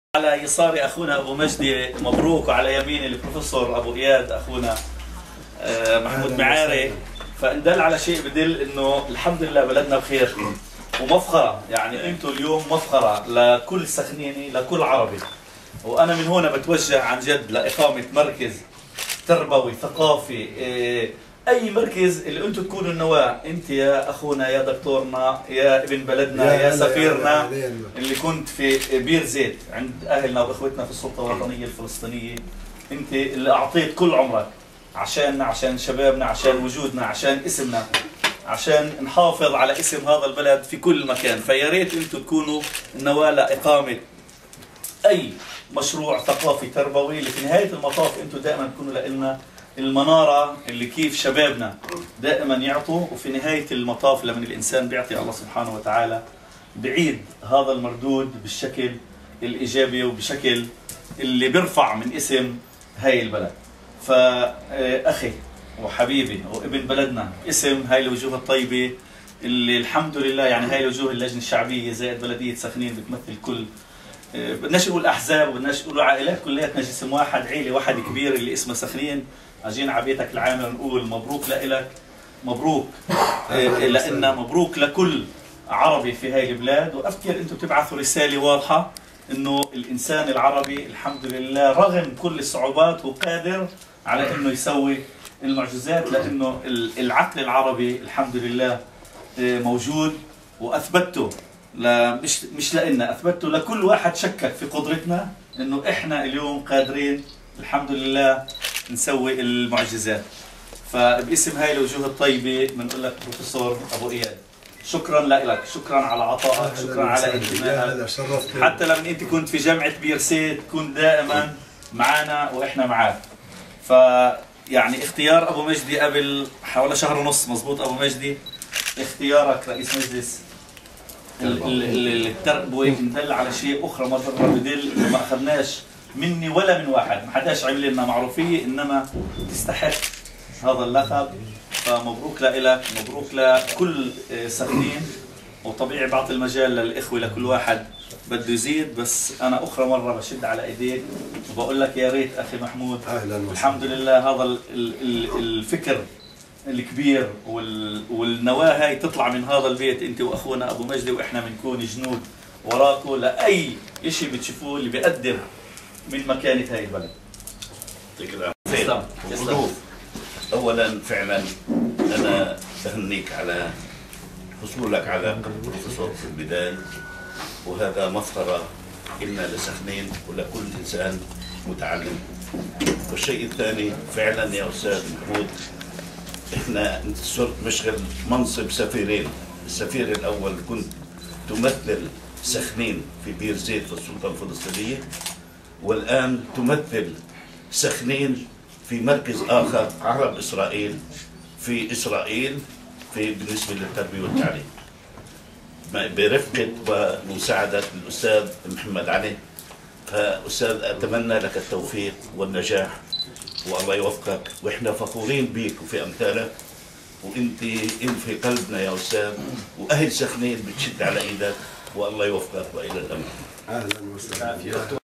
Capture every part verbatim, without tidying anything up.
على يساري اخونا ابو مجدي مبروك، وعلى يميني البروفيسور ابو اياد اخونا محمود معاري. فان دل على شيء بدل انه الحمد لله بلدنا بخير ومفخره، يعني انتم اليوم مفخره لكل سخنيني لكل عربي. وانا من هنا بتوجه عن جد لاقامه مركز تربوي ثقافي، اي مركز اللي انتم تكونوا النواه، انت يا اخونا يا دكتورنا يا ابن بلدنا يا, يا سفيرنا اللي كنت في بير زيت عند اهلنا واخوتنا في السلطه الوطنيه الفلسطينيه، انت اللي اعطيت كل عمرك عشاننا، عشان شبابنا، عشان وجودنا، عشان اسمنا، عشان نحافظ على اسم هذا البلد في كل مكان. فيا ريت انتم تكونوا النواه لاقامه اي مشروع ثقافي تربوي اللي في نهايه المطاف انتم دائما تكونوا لنا المناره اللي كيف شبابنا دائما يعطوا، وفي نهايه المطاف لما الانسان بيعطي الله سبحانه وتعالى بعيد هذا المردود بالشكل الايجابي وبشكل اللي بيرفع من اسم هاي البلد. فاخي وحبيبي وابن بلدنا، اسم هاي الوجوه الطيبه اللي الحمد لله، يعني هاي الوجوه اللجنه الشعبيه زائد بلديه سخنين بتمثل كل، بدناش نقول احزاب وبدناش نقول عائلات، كلياتنا جسم واحد، عيله واحد كبير اللي اسمه سخنين. اجينا على بيتك العامر نقول مبروك لإلك، مبروك لنا، مبروك لكل عربي في هاي البلاد. وافتكر انتم بتبعثوا رساله واضحه انه الانسان العربي الحمد لله رغم كل الصعوبات هو قادر على انه يسوي المعجزات، لانه العقل العربي الحمد لله موجود، واثبته مش مش لنا، اثبته لكل واحد شكك في قدرتنا انه احنا اليوم قادرين الحمد لله نسوي المعجزات. فباسم هاي الوجوه الطيبه بنقول لك بروفيسور ابو اياد شكرا لك، شكرا على عطائك، شكرا على انتمائك، حتى لما انت كنت في جامعه بير زيت كنت دائما معنا واحنا معك. ف يعني اختيار ابو مجدي قبل حوالي شهر ونص، مضبوط ابو مجدي، اختيارك رئيس مجلس التربوي بدل على شيء اخرى مره بدل انه ما اخذناش مني ولا من واحد، ما حداش عمل لنا معروفيه، انما تستحق هذا اللقب. فمبروك لك، مبروك لكل سخنين. وطبيعي بعطي المجال للاخوه لكل واحد بده يزيد، بس انا اخرى مره بشد على ايديك وبقول لك يا ريت اخي محمود، الحمد لله هذا الفكر الكبير والنواه هاي تطلع من هذا البيت، انت واخونا ابو مجدي، واحنا بنكون جنود وراكم لاي شيء بتشوفوه اللي بيقدم من مكانه هاي البلد. يعطيك العافيه. اولا فعلا انا اهنيك على حصولك على بروفيسور في البدايه، وهذا مفخره إلنا لسخنين ولكل انسان متعلم. والشيء الثاني فعلا يا استاذ محمود، احنا صرت مشغل منصب سفيرين. السفير الاول كنت تمثل سخنين في بير زيت في السلطه الفلسطينيه، والان تمثل سخنين في مركز اخر عرب اسرائيل في اسرائيل في بالنسبه للتربيه والتعليم برفقه ومساعده الاستاذ محمد علي. فاستاذ اتمنى لك التوفيق والنجاح والله يوفقك، واحنا فخورين بيك وفي امثالك، وانت انت في قلبنا يا استاذ، واهل سخنين بتشد على ايدك، والله يوفقك والى الامام. اهلا وسهلا.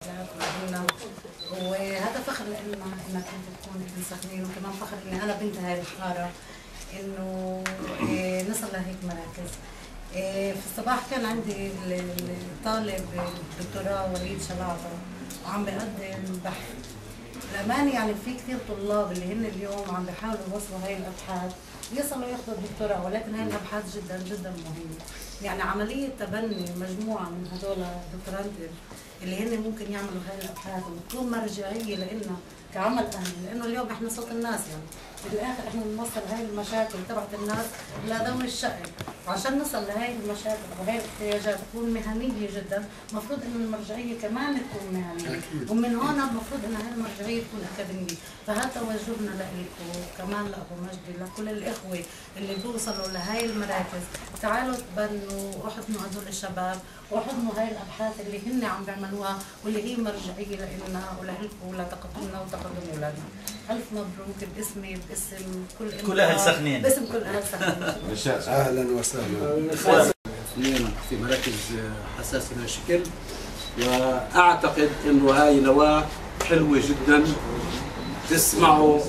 وهذا فخر لنا انك انت تكون ابن سخنين، وكمان فخر اني انا بنت هاي الحاره انه نصل لهيك مراكز. في الصباح كان عندي الطالب الدكتوراه وليد شلاطه وعم بقدم بحث. الأمانة يعني في كثير طلاب اللي هن اليوم عم بيحاولوا يوصلوا هاي الأبحاث يصلوا ياخذوا الدكتوراه، ولكن هاي الأبحاث جدا جدا مهمة. يعني عملية تبني مجموعة من هذول الدكتورانتين اللي هن ممكن يعملوا هاي الأبحاث وتكون مرجعية لنا كعمل أهلي، لأنه اليوم إحنا صوت الناس، يعني بالآخر إحنا بنوصل هاي المشاكل تبعت الناس لذوي الشأن. وعشان نصل لهي المشاكل وهي الاحتياجات تكون مهنيه جدا، المفروض انه المرجعيه كمان تكون مهنيه، ومن هون المفروض ان هي المرجعيه تكون اكاديميه. فهذا توجهنا لكم وكمان لابو مجدي، لكل الاخوه اللي بيوصلوا لهي المراكز، تعالوا تبنوا واحضنوا هذول الشباب واحضنوا هاي الابحاث اللي هن عم بيعملوها واللي هي مرجعيه لنا ولكم ولتقدمنا وتقدم اولادنا. الف مبروك باسمي باسم كل كل اهل سخنين، باسم كل اهل سخنين. اهلا وسهلا. في مراكز حساسه بهالشكل واعتقد انه هاي نواه حلوه جدا. تسمعوا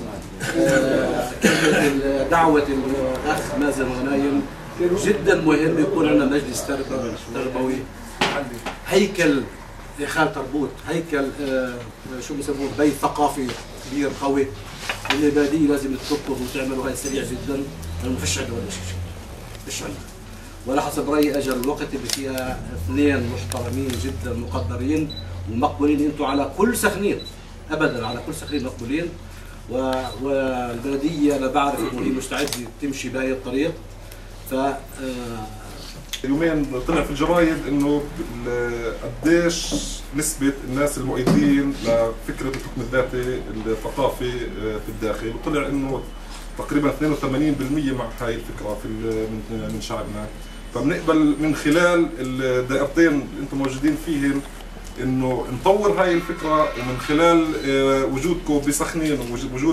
كلمه دعوه الاخ مازن غنايم، جدا مهم يكون عندنا مجلس تربوي، هيكل خال تربوت، هيكل شو بسموه بيت ثقافي كبير قوي. البلديه لازم تطبطب وتعملوا هاي سريع جدا، لانه ما فيش عندنا ولا شيء، فيش عندنا. ولا حسب رايي اجل الوقت اللي فيها اثنين محترمين جدا مقدرين ومقبولين. انتم على كل سخنين، ابدا على كل سخنين مقبولين. والبلديه انا بعرف انه هي مستعده تمشي بهاي الطريق. ف يومين طلع في الجرايد انه قديش نسبة الناس المؤيدين لفكرة الحكم الذاتي الثقافي في الداخل، وطلع انه تقريبا اثنين وثمانين بالمئة مع هاي الفكرة في من من شعبنا. فبنقبل من خلال الدائرتين اللي انتم موجودين فيهم انه نطور هاي الفكرة، ومن خلال وجودكم بسخنين ووجود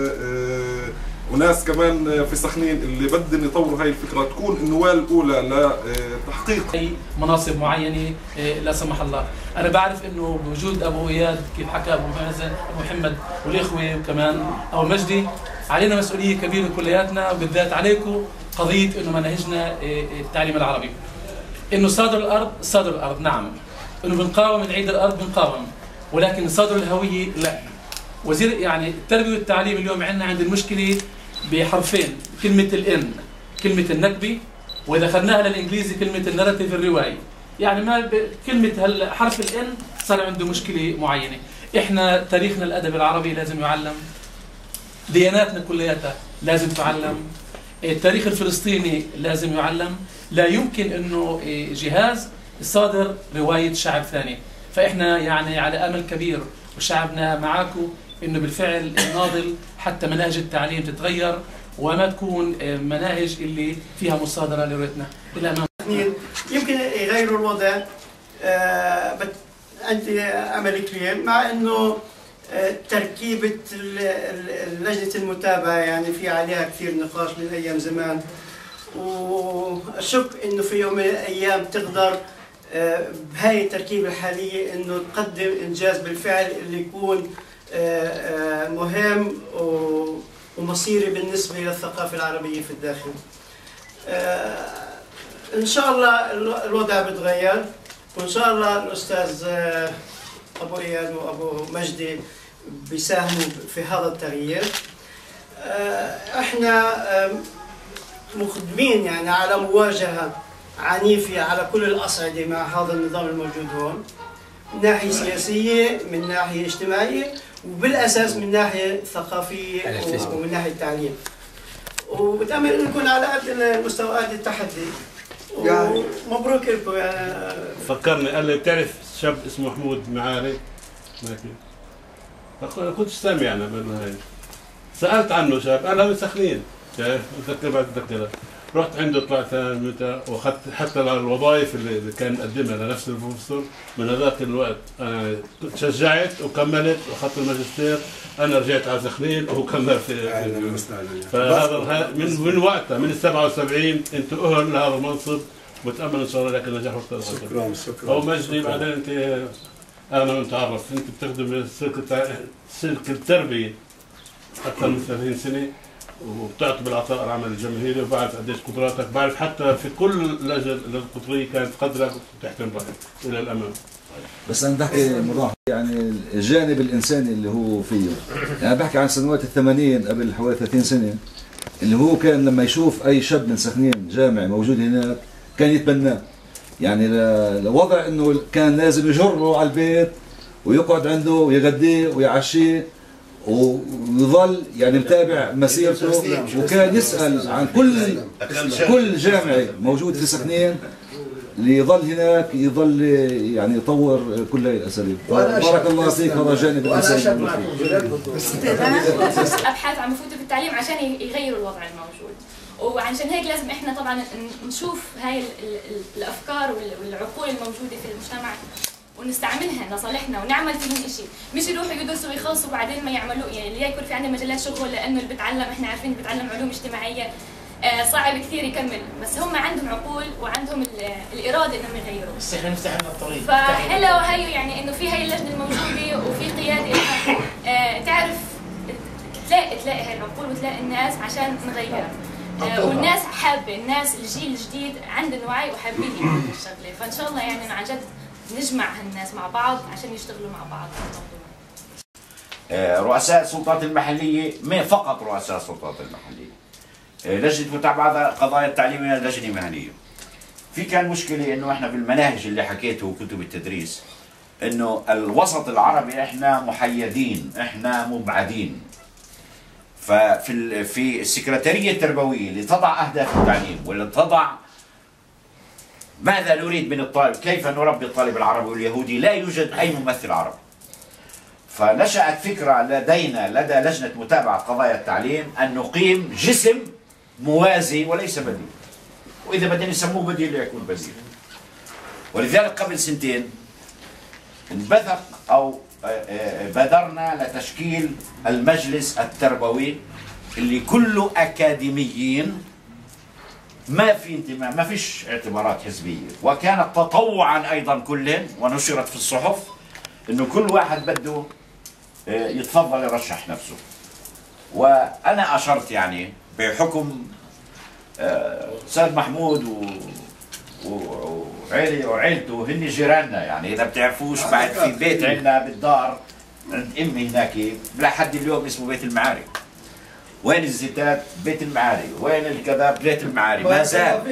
وناس كمان في سخنين اللي بدهم يطوروا هاي الفكره تكون النواه الاولى لتحقيق اي مناصب معينه لا سمح الله. انا بعرف انه بوجود ابو اياد كيف حكى ابو مازن ابو محمد والاخوه وكمان ابو مجدي، علينا مسؤوليه كبيره كلياتنا، وبالذات عليكم قضيه انه مناهجنا التعليم العربي. انه صادر الارض صادر الارض نعم، انه بنقاوم نعيد الارض بنقاوم، ولكن صادر الهويه لا. وزير يعني التربيه والتعليم اليوم عندنا عند المشكله بحرفين، كلمة الإن كلمة النكبة، وإذا أخذناها للإنجليزي كلمة الناراتيف الرواية. يعني ما ب... كلمة حرف الإن صار عنده مشكلة معينة. إحنا تاريخنا الأدب العربي لازم يعلم، دياناتنا كلياتها لازم تعلم، التاريخ الفلسطيني لازم يعلم. لا يمكن إنه جهاز صادر رواية شعب ثاني. فإحنا يعني على أمل كبير وشعبنا معاكم انه بالفعل ناضل حتى مناهج التعليم تتغير وما تكون مناهج اللي فيها مصادره لرؤيتنا الى امام. يمكن يغيروا الوضع، آه عندي امل كبير، مع انه آه تركيبه لجنه المتابعه يعني في عليها كثير نقاش من ايام زمان، واشك انه في يوم من الايام تقدر آه بهاي التركيبه الحاليه انه تقدم انجاز بالفعل اللي يكون مهم ومصيري بالنسبة للثقافة العربية في الداخل. إن شاء الله الوضع بيتغير، وإن شاء الله الأستاذ أبو إياد وأبو مجدي بيساهموا في هذا التغيير. إحنا مقدمين يعني على مواجهة عنيفة على كل الأصعدة مع هذا النظام الموجود هون، من ناحية سياسية، من ناحية اجتماعية، وبالاساس من ناحيه ثقافيه ومن ناحيه تعليم. وبتامل انه نكون على قد المستويات التحدي. ومبروك لكم. يعني فكرني قال لي بتعرف شاب اسمه محمود معاري؟ ما كنتش سامع انا من هاي. سالت عنه شاب، انا من سخنين، شايف؟ متذكر بعد متذكر. رحت عنده طلعت متى واخذت حتى الوظائف اللي كان مقدمها لنفس البروفيسور من هذاك الوقت. انا تشجعت وكملت واخذت الماجستير. انا رجعت على سخنين وهو كمل في فهذا من من وقتها من ال سبعة وسبعين انتم اهل لهذا المنصب، وبتامل ان شاء الله لك النجاح والتوفيق. شكرا شكرا. هو مجدي بعدين انت انا متعرف انت بتخدم سلك سلك التربيه اكثر من ثلاثين سنه، وبتعطي بالعطاء العمل الجماهيري، وبعرف قديش قدراتك، بعرف حتى في كل اللجنه القطريه كانت قدرك وتحترم رايك الى الامام. بس انا بحكي مراح يعني الجانب الانساني اللي هو فيه، يعني بحكي عن سنوات الثمانين قبل حوالي ثلاثين سنه، اللي هو كان لما يشوف اي شاب من سخنين جامعي موجود هناك كان يتبناه. يعني لوضع انه كان لازم يجره على البيت ويقعد عنده ويغديه ويعشيه ويظل يعني متابع مسيرته، وكان يسأل عن كل كل جامعي موجود في سخنين اللي يظل هناك يظل يعني يطور كل هاي الاساليب. بارك الله فيك. هذا جانب الانساني. ابحاث عم يفوتوا في التعليم عشان يغيروا الوضع الموجود، وعشان هيك لازم احنا طبعا نشوف هاي الافكار والعقول الموجوده في المجتمع ونستعملها لصالحنا ونعمل فيهم شيء، مش يروحوا يدرسوا ويخلصوا وبعدين ما يعملوا. يعني اللي يكون في عندنا مجالات شغل، لانه اللي بتعلم احنا عارفين بتعلم علوم اجتماعيه صعب كثير يكمل، بس هم عندهم عقول وعندهم الاراده انهم يغيروا. بس احنا نفتح لنا الطريق. فحلو هاي يعني انه في هاي اللجنه الموجوده وفي قياده آه تعرف تلاقي تلاقي هاي العقول وتلاقي الناس عشان نغير. آه والناس حابه، الناس الجيل الجديد عندهم وعي وحابين يعملوا الشغله، فان شاء الله يعني عن جد نجمع هالناس مع بعض عشان يشتغلوا مع بعض في الموضوع. رؤساء السلطات المحليه، ما فقط رؤساء السلطات المحليه. لجنه متابعه قضايا التعليم هي لجنه مهنيه. في كان مشكله انه احنا بالمناهج اللي حكيته وكتب التدريس انه الوسط العربي احنا محيدين، احنا مبعدين. ففي في السكرتاريه التربويه اللي تضع اهداف التعليم واللي تضع ماذا نريد من الطالب، كيف نربي الطالب العربي واليهودي، لا يوجد اي ممثل عربي. فنشأت فكره لدينا لدى لجنه متابعه قضايا التعليم ان نقيم جسم موازي وليس بديل. واذا بدنا نسموه بديل ليكون بديل. ولذلك قبل سنتين انبثق او بادرنا لتشكيل المجلس التربوي اللي كله اكاديميين، ما في انتماء، ما فيش اعتبارات حزبيه، وكانت تطوعا ايضا كلهم ونشرت في الصحف انه كل واحد بده يتفضل يرشح نفسه. وانا اشرت يعني بحكم استاذ محمود و وعيلي وعيلته هن جيراننا، يعني اذا بتعرفوش بعد في بيت عندنا بالدار عند امي هناك لحد اليوم اسمه بيت المعاري. وين الزيتات؟ بيت المعاري، وين الكذا؟ بيت المعاري، ما زال.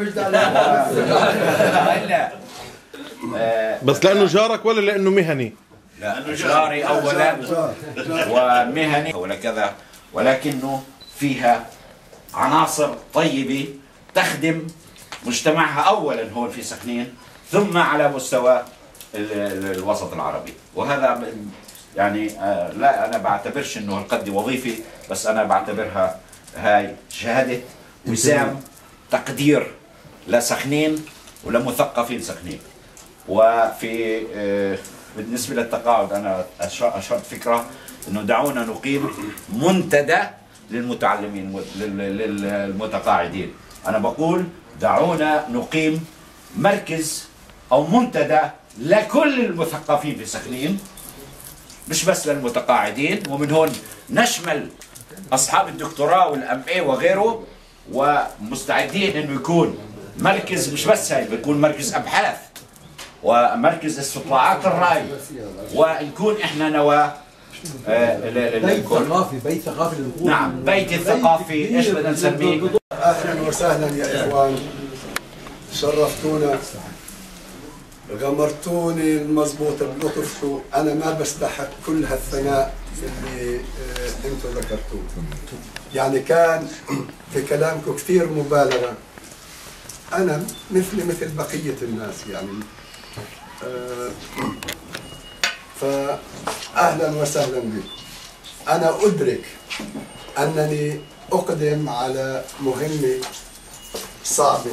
لا بس لانه جارك ولا لانه مهني؟ لانه جاري اولا ومهني ولا كذا، ولكنه فيها عناصر طيبه تخدم مجتمعها اولا هون في سخنين، ثم على مستوى الوسط العربي. وهذا يعني لا انا بعتبرش انه هالقد وظيفه، بس انا بعتبرها هاي شهاده وسام تقدير لسخنين ولمثقفين سخنين. وفي بالنسبه للتقاعد انا اشرت فكره انه دعونا نقيم منتدى للمتعلمين للمتقاعدين. انا بقول دعونا نقيم مركز او منتدى لكل المثقفين في سخنين، مش بس للمتقاعدين، ومن هون نشمل اصحاب الدكتوراه والام اي وغيره، ومستعدين انه يكون مركز مش بس هاي، بيكون مركز ابحاث ومركز استطلاعات الراي، ونكون احنا نواه بيت ثقافي، بيت ثقافي للنقود. نعم، بيت الثقافي، ايش بدنا نسميه؟ اهلا وسهلا يا اخوان، شرفتونا، غمرتوني المضبوط بلطفكم. انا ما بستحق كل هالثناء اللي انتم ذكرتوه، يعني كان في كلامكم كثير مبالغه. انا مثلي مثل بقيه الناس يعني. أه فأهلا وسهلا بك. أنا أدرك أنني أقدم على مهمة صعبة،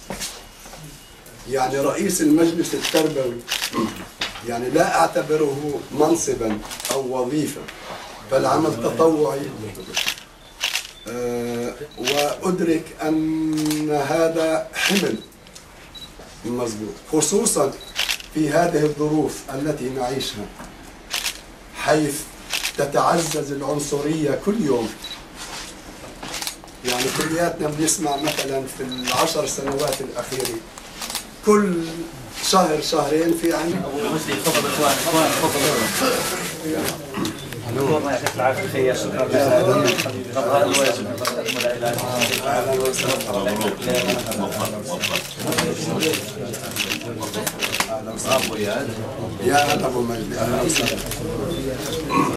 يعني رئيس المجلس التربوي يعني لا أعتبره منصبا أو وظيفة، بل عمل تطوعي. أه وأدرك أن هذا حمل مضبوط، خصوصا في هذه الظروف التي نعيشها، حيث تتعزز العنصرية كل يوم. يعني كلياتنا بنسمع مثلا في العشر سنوات الأخيرة كل شهر شهرين في عنا. تفضل اخوان اخوان تفضل. الله يعطيك العافيه، شكرا لك. هذا الواجب. اهلا وسهلا. برافو يا يا ابو مجدي، اهلا وسهلا.